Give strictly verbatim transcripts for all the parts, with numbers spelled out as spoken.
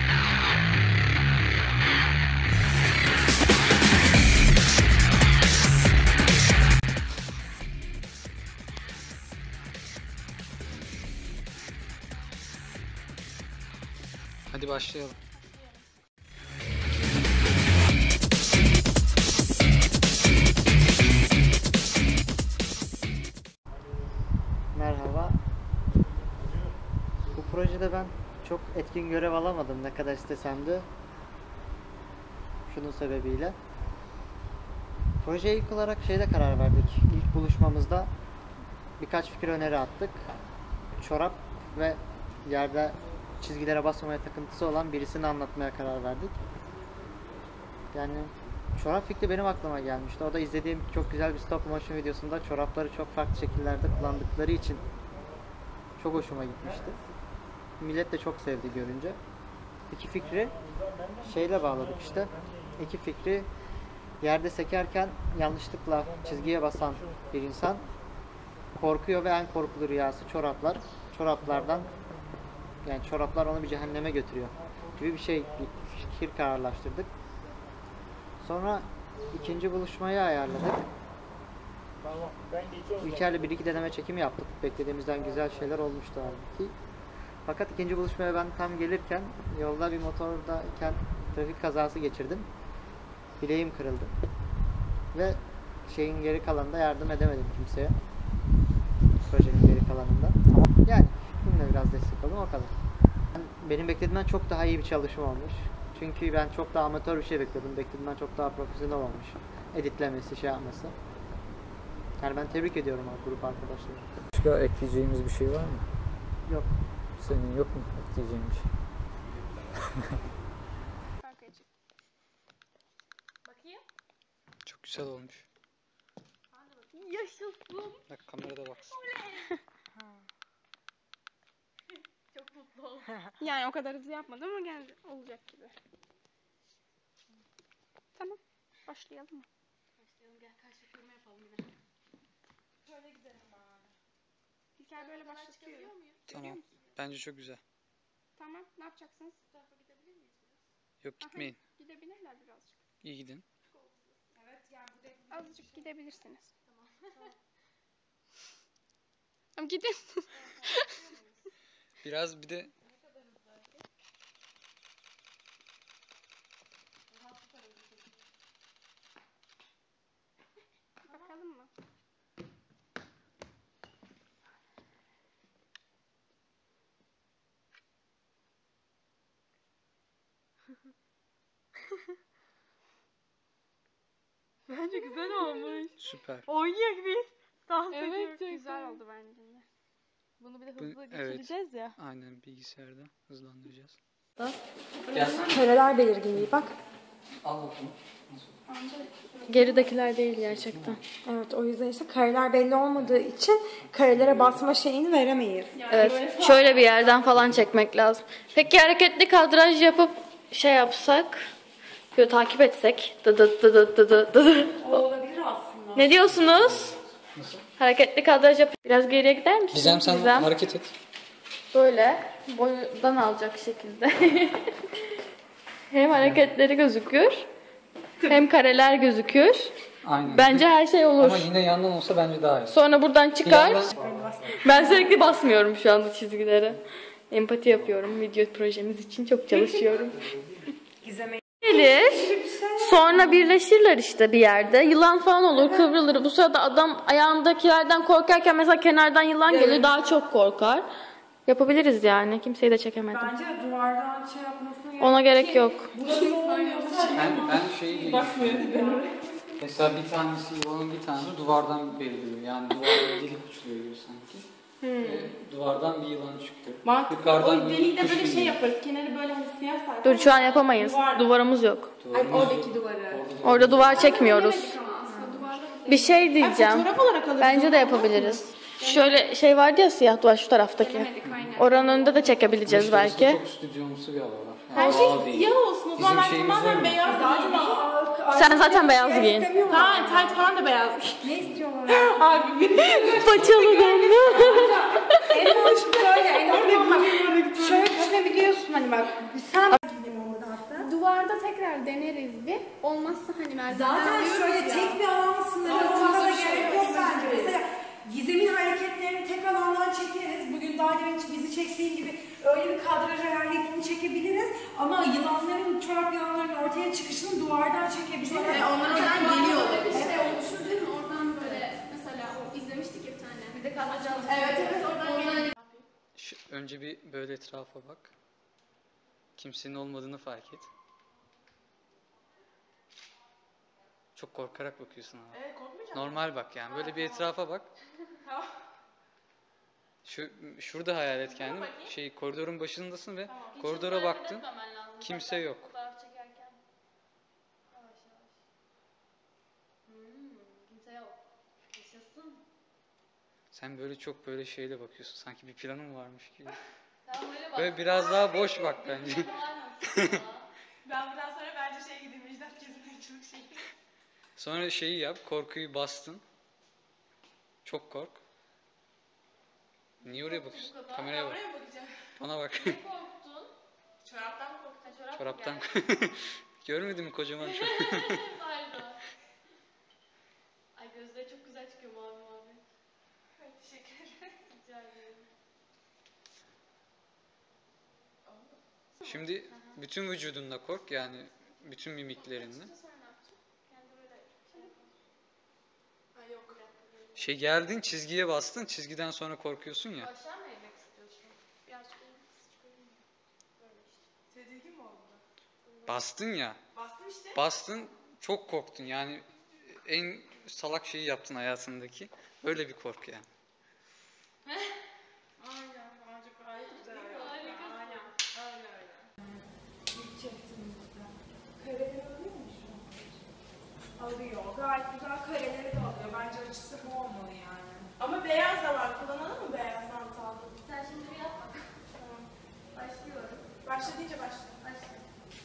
Hadi başlayalım. Merhaba. Bu projede ben çok etkin görev alamadım ne kadar istesem de. Şunun sebebiyle. Projeye ilk olarak şeyde karar verdik. İlk buluşmamızda birkaç fikir öneri attık. Çorap ve yerde çizgilere basmamaya takıntısı olan birisini anlatmaya karar verdik. Yani çorap fikri benim aklıma gelmişti. O da izlediğim çok güzel bir stop motion videosunda çorapları çok farklı şekillerde kullandıkları için çok hoşuma gitmişti. Millet de çok sevdi görünce. İki fikri şeyle bağladık işte. İki fikri yerde sekerken yanlışlıkla çizgiye basan bir insan korkuyor ve en korkulu rüyası çoraplar. Çoraplardan yani çoraplar onu bir cehenneme götürüyor gibi bir şey, bir fikir kararlaştırdık. Sonra ikinci buluşmayı ayarladık. İlker'le bir iki deneme çekimi yaptık. Beklediğimizden güzel şeyler olmuştu halbuki. Fakat ikinci buluşmaya ben tam gelirken yolda bir motordayken trafik kazası geçirdim. Bileğim kırıldı. Ve şeyin geri kalanında yardım edemedim kimseye. Projenin geri kalanında. Yani bununla biraz destek oldum, o kadar. Benim beklediğimden çok daha iyi bir çalışma olmuş. Çünkü ben çok daha amatör bir şey bekliyordum. Beklediğimden çok daha profesyonel olmuş. Editlemesi, şey yapması. Yani ben tebrik ediyorum o grup arkadaşlarım. Başka ekleyeceğimiz bir şey var mı? Yok. Senin yok mu ekleyeceğin bir şey? Bakayım. Çok güzel olmuş. Yaşasın. Bak kamerada baksın. Çok mutlu oldum. Yani o kadar hızlı yapmadım ama geldi. Olacak gibi. Tamam. Başlayalım mı? Başlayalım. Gel karşı kırma yapalım bir de. Şöyle gidelim bari. İlker böyle başlatıyor. Tamam. Bence çok güzel. Tamam. Ne yapacaksınız? Bu tarafa gidebilir miyiz biraz? Yok, gitmeyin. Aha, gidebilirler birazcık. İyi gidin. Evet yani buraya azıcık gidebilirsiniz. Tamam. Tamam gidin. Biraz bir de Bakalım mı? Bence güzel olmuş. süper. Oynuyor gibiyiz. Dans evet, ediyoruz. Evet, güzel oldu bence. Bunu bir de hızlı Bu, geçireceğiz evet, ya. Aynen, bilgisayarda hızlandıracağız. Kareler belirginliği bak. Al bakayım. Geridekiler değil gerçekten. Evet, o yüzden işte kareler belli olmadığı için karelere basma şeyini veremeyiz. Evet, şöyle bir yerden falan çekmek lazım. Peki hareketli kadraj yapıp şey yapsak, böyle takip etsek, dı dı dı dı dı dı dı. O olabilir aslında. Ne diyorsunuz? Nasıl? Hareketli kadraj yapıp biraz geriye gider misin? Gizem sen Gizem. hareket et. Böyle boydan alacak şekilde. Hem hareketleri gözükür, hem kareler gözükür. Aynen. Bence her şey olur. Ama yine yandan olsa bence daha iyi. Sonra buradan çıkar. Yandan... Ben sürekli basmıyorum şu anda çizgilere. Empati yapıyorum. Video projemiz için çok çalışıyorum. Gelir. Sonra birleşirler işte bir yerde. Yılan falan olur, kıvrılır. Bu sırada adam ayağındakilerden korkarken mesela kenardan yılan gelir, daha çok korkar. Yapabiliriz yani. Kimseyi de çekemedim. Bence de duvardan şey yapmasına gerek Ona gerek yok. Burası olmuyorsa Ben, ben şeyi değiştiriyorum. Mesela bir tanesi yılanın bir tanesi duvardan belirliyor. Yani duvardan delik uçluyor gibi sanki. Hmm. Ve duvardan bir yılan çıktı. Mantıklı. Yukarıdan O bir deliği de kuş böyle şey iniyor. yaparız. Kenarı böyle hani siyah sayfa. Dur şu an yapamayız. Duvar. Duvarımız yok. Ay, oradaki duvarı. Orada duvar çekmiyoruz. Bir şey diyeceğim. Fotoğraf olarak alırız. Bence de yapabiliriz. Şöyle şey vardı ya, siyah duvar şu taraftaki. Oranın önünde de çekebileceğiz belki. Çok stüdyomsu bir hava var. Her şey siyah olsun. O zaman ben şeyimiz tamamen öyle. beyaz giyeyim. Sen zaten beyaz giyin. Tamam, tayt falan da beyaz giyin. ne istiyorlar? Abi biri Paçalı donlu. En mantıklı öyle. En normal bak. Şöyle düşünebiliyorsun hani bak. Sen Olmazsa tekrar deneriz bir. Olmazsa hani merdiven Zaten alıyoruz şöyle ya. tek bir alan sınırı olmasa da gerek yok bence. Mesela Gizem'in hareketlerini tek alandan çekeriz. Bugün daha demin bizi çektiğin gibi öyle bir kadraj hareketini çekebiliriz. Ama yılanların, çorap yılanlarının ortaya çıkışını duvardan çekebiliriz. E, onlar oradan geliyor. Bir şey olmuştur değil mi? Oradan böyle mesela o izlemiştik ya bir tane. Bir de kadraj aldık. Evet evet oradan geliyor. Şu, önce bir böyle etrafa bak. Kimsenin olmadığını fark et. Çok korkarak bakıyorsun ama. Evet, korkmayacak Normal bak yani. Böyle bir etrafa bak. Tamam. Şu şurada hayal et kendini. bakayım. Şey koridorun başındasın ve Hiç koridora hareket baktın. etmemen lazım. Kimse Zaten yok. Fotoğraf çekerken. Yavaş yavaş. Hmm, kimse yok. Yaşasın. Sen böyle çok böyle şeyle bakıyorsun. Sanki bir planın varmış gibi. Tamam öyle bak. Böyle biraz daha boş bak bence. Ben bundan sonra bence şey gideyim, Müjdat Gezin'e çok şey. Sonra şeyi yap. Korkuyu bastın. Çok kork. Niye oraya bakıyorsun? Kameraya bak. Oraya mı bakacağım? Bana bak. Ne korktun? Çoraptan mı korktun? Ha, çorap mı Çoraptan. geldi? Görmedin mi kocaman çorap? Pardon. Ay gözleri çok güzel çıkıyor mavi mavi. Evet, teşekkür ederim. Rica ederim. Şimdi bütün vücudunla kork yani bütün mimiklerinle. Sonra ne yapacağım? Kendi böyle şey yapalım. Ay yok. Şey geldin çizgiye bastın çizgiden sonra korkuyorsun ya. Aşağı mı eğmek istiyorsun? Biraz koyayım, kısık koyayım. Böyle işte. Tedirgin mi oldu? Bastın ya. Bastım işte. Bastın çok korktun yani en salak şeyi yaptın hayatındaki. Öyle bir korku yani. Aynen. Bence gayet güzel. Harikasın. Aynen. Aynen öyle. İlk çektiğimizde. Kareleri alıyor mu şu an? Alıyor. Gayet güzel kareleri de alıyor. Bence açısı bu olmalı yani. Ama beyaz da var. Kullanalım mı beyaz mantığı? Sen şimdi bir yap bak. Tamam. Başlıyorum. Başla deyince başla. Başla.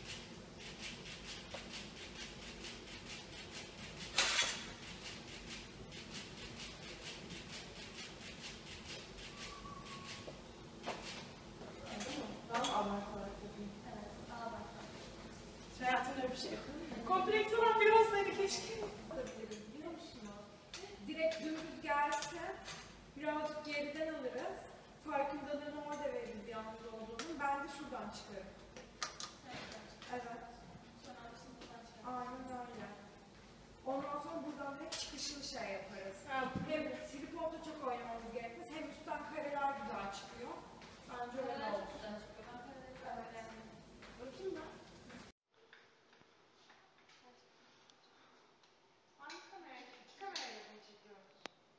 Tamam, abartarak yapayım. Evet. Aa bak. Hayatımda öyle bir şey yok. Kompleks olan biri olsaydı keşke. Biliyor musunuz? Direkt dümdüz gelse birazcık geriden alırız. Farkındalığını orada veririz yalnız olduğunu. Ben de şuradan çıkarım. Evet. Sonra ağrısını buradan çıkar. Aynen öyle. Ondan sonra buradan direkt çıkışını şey yaparız. Ha, Hem tripodda çok oynamamız gerekmez. Hem üstten kareler güzel çıkıyor. Bence öyle Kareler çok olsun. güzel çıkıyor. Ben kareleri çok beğendim. bakayım ben. Hangi kamerayla? İki kamerayla mı çekiyoruz?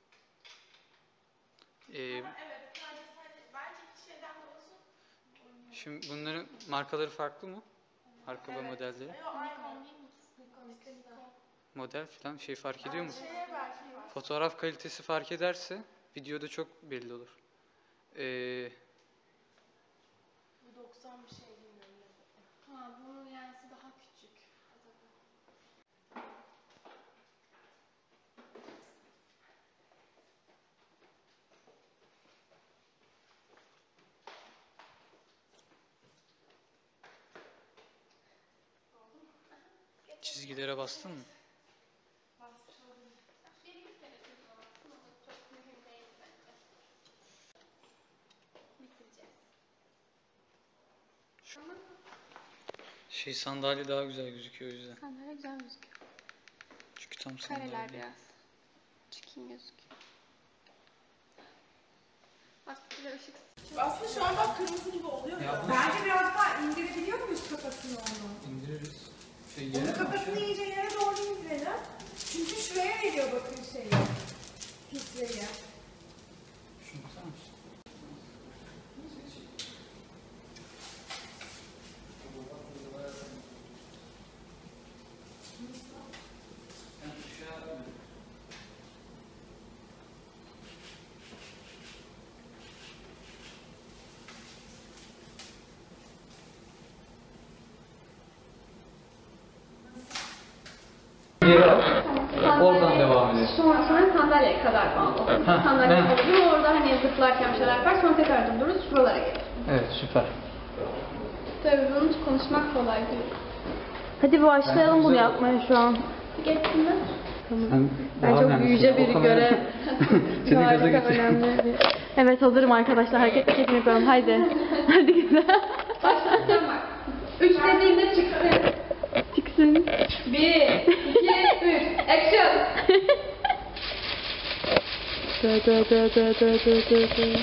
Ee, Ha, evet. Sadece sadece. Bence iki şeyden de olsun. şimdi bunların markaları farklı mı? Arka ve modelleri. Yok, aynen. Model falan şey fark ediyor mu? Şeye belki var. Fotoğraf kalitesi fark ederse videoda çok belli olur. Ee, Bu doksan bir şey bilmiyorum. Ha bunun yansı daha küçük. çizgilere bastın mı? Bir iki kere kullanalım. Çok mühim değil bence. Bitireceğiz. Ama Şey sandalye daha güzel gözüküyor o yüzden. sandalye güzel gözüküyor. Çünkü tam sandalye. Kareler biraz çirkin gözüküyor. Bak bir de ışık. Aslında şu an bak kırmızı gibi oluyor ya. Bence biraz daha indirebiliyor muyuz kafasını onu? İndiririz. Şey Onun kafasını iyice yere doğru indirelim. Çünkü şuraya veriyor bakın şeyi. Filtreyi. Şunu tutar mısın? Oradan devam edelim. Sonra, sonra sandalyeye kadar bağlı. Ha, Sandalye ha. kalıyor. Orada hani zıplarken bir şeyler yapar. Sonra tekrar durdururuz. Şuralara gelir. Evet süper. Tabii bunu konuşmak kolay değil. Hadi başlayalım bunu yapmaya şu an. Geçsinler. Sen Ben daha çok önemlisin. yüce O bir kamera- görev. Seni gaza Harika, getir. önemli bir- Evet hazırım arkadaşlar. Hareketli çekim yapıyorum. Haydi. Hadi güzel. Başlayacağım bak. Üç dediğimde çıksın. Çıksın. Bir, iki, üç. Action. Dö dö dö dö dö dö dö dö.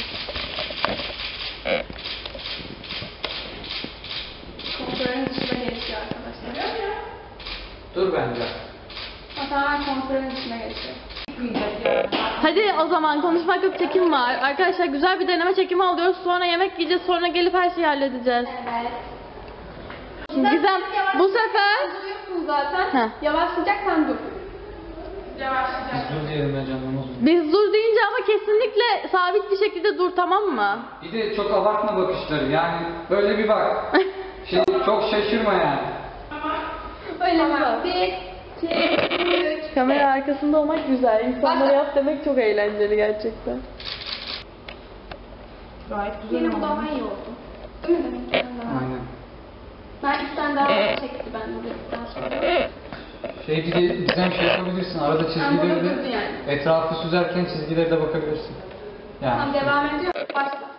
Kontrolün dışına geçiyor arkadaşlar. Dur bence. O tamamen kontrolün dışına geçiyor. Hadi o zaman konuşmak yok, çekim var. Arkadaşlar güzel bir deneme çekimi alıyoruz. Sonra yemek yiyeceğiz. Sonra gelip her şeyi halledeceğiz. Evet. Gizem bu sefer Duruyorsun zaten. Heh. Yavaşlayacaksan dur. Biz dur diyelim bence anlamaz mı? biz dur deyince ama kesinlikle sabit bir şekilde dur, tamam mı? Bir de çok abartma bakışları yani böyle bir bak. Şey, çok şaşırma yani. Öyle tamam. Bir, iki, üç. Kamera arkasında olmak güzel. İnsanlara Başla. yap demek çok eğlenceli gerçekten. Yine bu daha iyi oldu. Değil mi demek ki? Aynen. Ben üstten daha çekti ben de dedikten sonra. Şey bir de bizden şey yapabilirsin. Arada çizgileri burada de durdu yani. etrafı süzerken çizgilere de bakabilirsin. Yani. Tamam devam ediyor. Başla.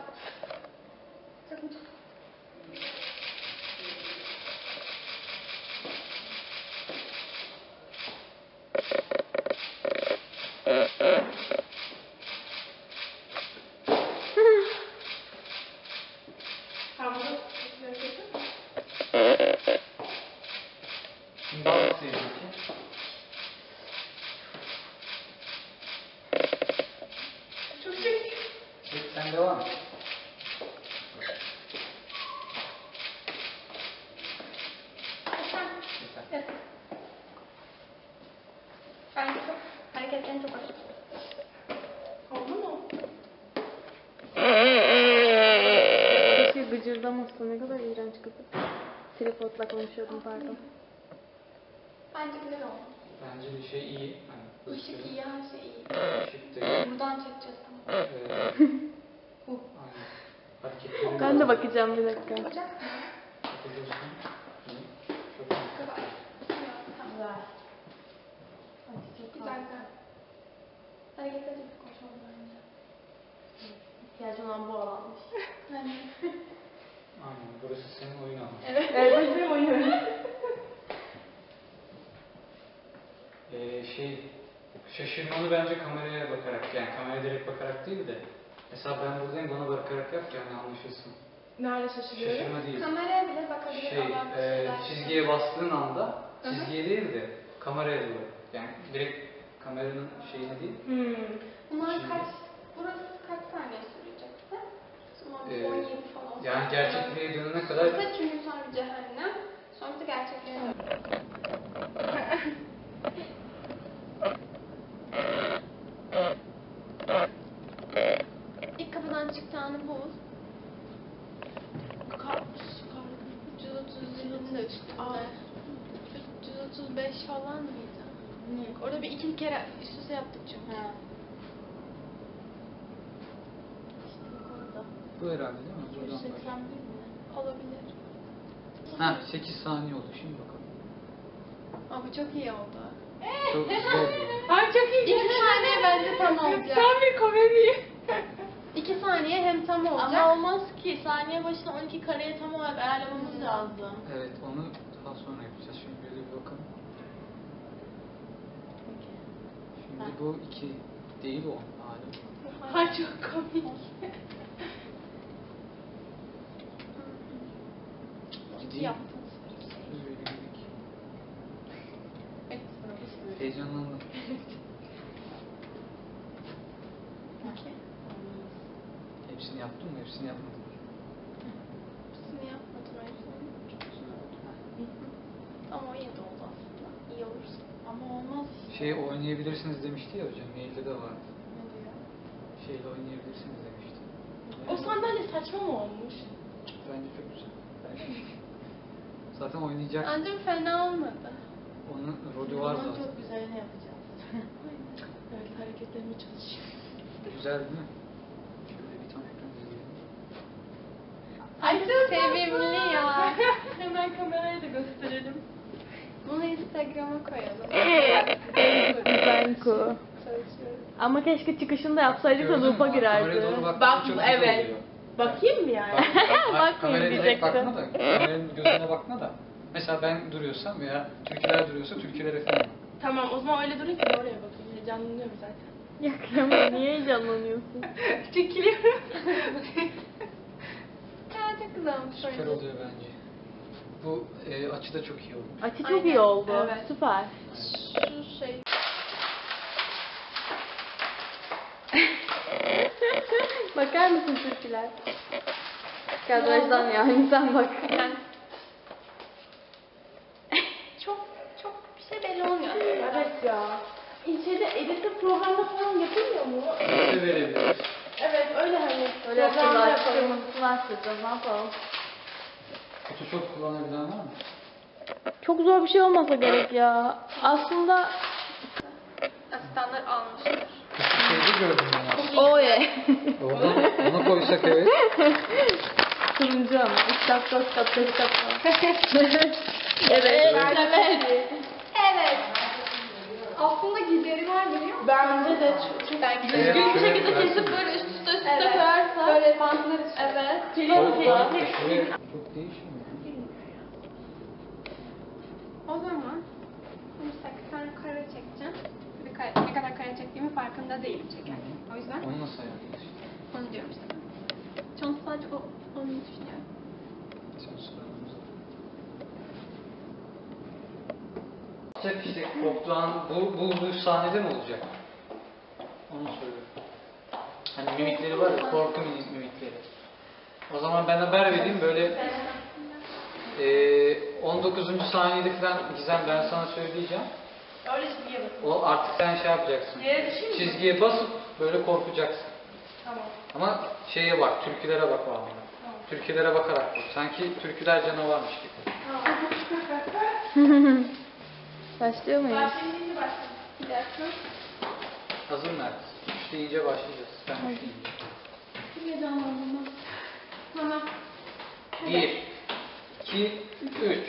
Şimdi daha nasıl yapayım? Çok çek. Çek, sen devam et. Ben çok hareketlerini çok açık. Oldu mu? Keşke gıcırdamasın, ne kadar iğrenç kızım. Tripodla konuşuyordum, pardon. Bence güzel oldu. Bence bir şey iyi. Hani Işık iyi, her şey iyi. Işık da iyi. Buradan çekeceğiz tamam. Ee, aynen. Hareketleri Ben de bakacağım bir dakika. Olacak mı? bakabilirsin. Hı. Çok iyi. Güzel. Güzel. Güzel güzel. Hareketleri çok hoş oldu bence. İhtiyacım olan bu alanmış. Yani. Aynen. Burası senin oyun alanı. Evet. Evet, benim oyun. Ee, şey, şaşırmanı bence kameraya bakarak, yani kameraya direkt bakarak değil de mesela ben buradayım, bana bakarak yap ki yani anlaşılsın. Nerede şaşırıyorum? Şaşırma değil. Kameraya bile bakabilir. Şey, olan bir e, şeyler. çizgiye bastığın anda, çizgiye değil de kameraya doğru. Yani direkt kameranın şeyine değil. Hmm. Bunlar Şimdi- kaç, burası kaç saniye sürecekti? Sonra Ee, on yedi falan. Yani gerçekliğe dönene kadar Burası çünkü sonra bir cehennem. Sonra da gerçekliğe dön. İlk kapıdan çıktığını bul. üç yüz otuz yılın da üstünde. üç yüz otuz beş falan mıydı? Orada bir iki kere üst üste yaptık çünkü. İşte yukarıda. bu herhalde değil mi? Buradan yüz bak. seksen bir mi? Olabilir. Ha, sekiz saniye oldu şimdi bakalım. Ama bu çok iyi oldu. Çok güzel oldu. Ay çok iyi. İki saniye bence tam olacak. Tam bir komedi. İki saniye hem tam olacak. Ama olmaz ki. Saniye başına on iki kareye tam olarak ayarlamamız lazım. Evet, onu daha sonra yapacağız. Şimdi böyle bir bakalım. Şimdi bu iki değil o hali. Ay çok komik. Gideyim. Yaptınız. Böyle dedik. Evet, sırası. Heyecanlandım. İki. Hepsini yaptın mı? Hepsini yapmadım. Hepsini yapmadım hepsini. Çok güzel oldu. Ama o iyi de oldu aslında. İyi olursa. Ama olmaz. Şey oynayabilirsiniz demişti ya hocam. Mailde de vardı. Ne diyor? Şeyle oynayabilirsiniz demişti. O sandalye saçma mı olmuş? Bence çok güzel. Zaten oynayacak. Bence fena olmadı. Onun rolü var zaten. Çok güzelini yapacağız. Evet hareketlerimi çalışıyor. Güzel değil mi? Şöyle bir tane izleyelim. Ay çok sevimli ya. Hemen kameraya da gösterelim. Bunu Instagram'a koyalım. Zanku. Ama keşke çıkışında yapsaydık da Gördün mü? loop'a Kameraya girerdi. doğru bakmak Bak, çok güzel evet. oluyor. Bakayım mı yani? Bak, bak, Bakmayın kameraya direkt diyecektim. bakma da, kameranın gözüne bakma da. Mesela ben duruyorsam veya türküler duruyorsa türkülere falan. Tamam, o zaman öyle durun ki oraya bakayım. Heyecanlanıyorum zaten. Ya kıyamam, niye heyecanlanıyorsun? Çekiliyorum. Ya çok güzel olmuş. Süper oluyor bence. Bu e, açı da çok iyi olmuş. Açı çok Aynen, iyi oldu. evet. Süper. Şu şey. Bakar mısın türküler? Kadrajdan yani sen bak. Çok çok bir şey belli olmuyor. Evet ya. İçeride editte programda falan yapılmıyor mu? Size verebiliriz. Evet, öyle hani. Öyle Programda yapıyorlar. yapalım. Kırmızısını açtıracağız. Ne yapalım? Photoshop kullanabilen var mı? Çok zor bir şey olmasa gerek ya. Aslında Asistanlar almışlar. Şu şeyde gördüm ben aslında. o ye. Oradan onu koysak evet. Turuncu ama. üç dakika, dört dakika, beş dakika. Evet. Evet. Evet. Aslında gideri var biliyor musun? Bence de çok, çok Ben Evet, Düzgün bir şöyle şekilde koyarsın. kesip böyle üst üste üst üste Evet. koyarsa. Böyle bantlar üstüne. Evet. Koy, Çok koy, iyi. şuraya çok değişmiyor. O zaman mesela bir tane kare çekeceğim. Bir kare, ne kadar kare çektiğimin farkında değilim çekerken. O yüzden Onu nasıl ayarlıyorsun? onu diyorum işte. Şu an sadece o, onu düşünüyorum. Sen sorarımıza. Olacak işte korktuğu an bu, bu, bu sahnede mi olacak? Onu söylüyorum. Hani mimikleri var ya, korku mimik- mimikleri. O zaman ben haber vereyim böyle eee on dokuzuncu saniyede falan Gizem ben sana söyleyeceğim. öyle çizgiye basın. O artık sen şey yapacaksın. Yere düşeyim mi? Çizgiye basıp böyle korkacaksın. Tamam. Ama şeye bak, türkülere bak o anda. Türkülere bakarak bak. Sanki türküler canavarmış gibi. Başlıyor muyuz? Başlayayım deyince başlayayım. Bir dakika. Hazır mı herkes? Üç deyince başlayacağız. Ben üç deyince. Çok heyecanlandım ben. Tamam. Bir, iki, üç.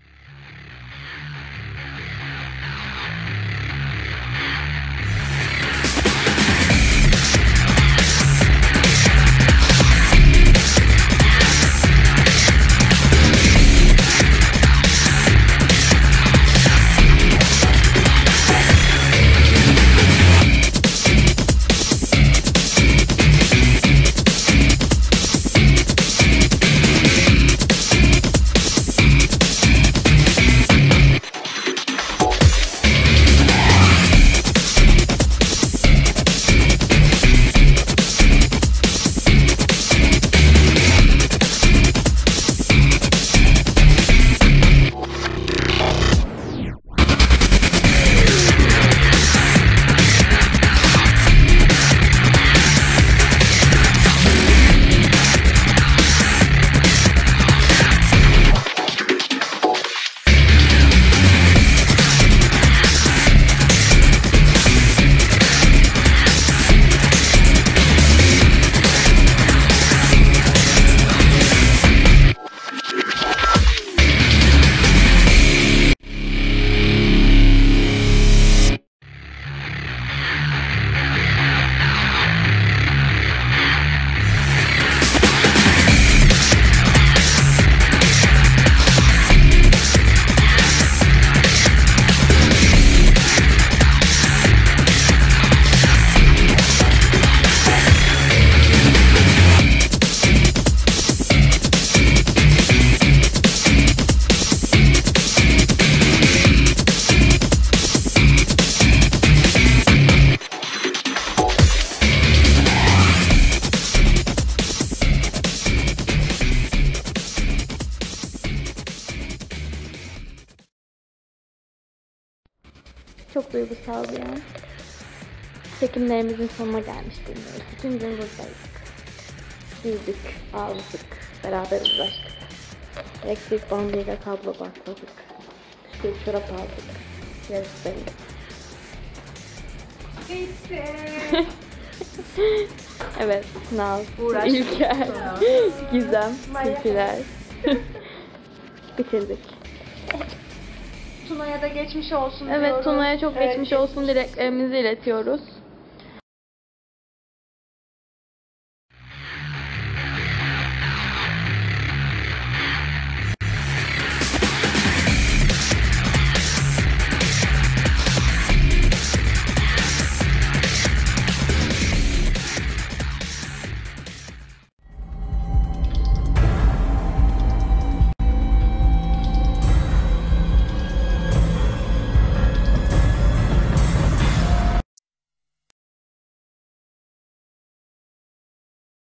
Çok duygusal bir an. Çekimlerimizin sonuna gelmiş bulunuyoruz. Bütün gün buradaydık. Güldük, ağladık, beraber uğraştık. Elektrik bandıyla kablo bantladık. Bir çorap aldık. Yarısı benim. Bitti. Evet, Naz, Uğraştık İlker, sonra. Gizem, Tilkiler. Bitirdik. Tuna'ya da geçmiş olsun Evet, diyoruz. Tuna'ya çok Evet, geçmiş olsun dileklerimizi iletiyoruz.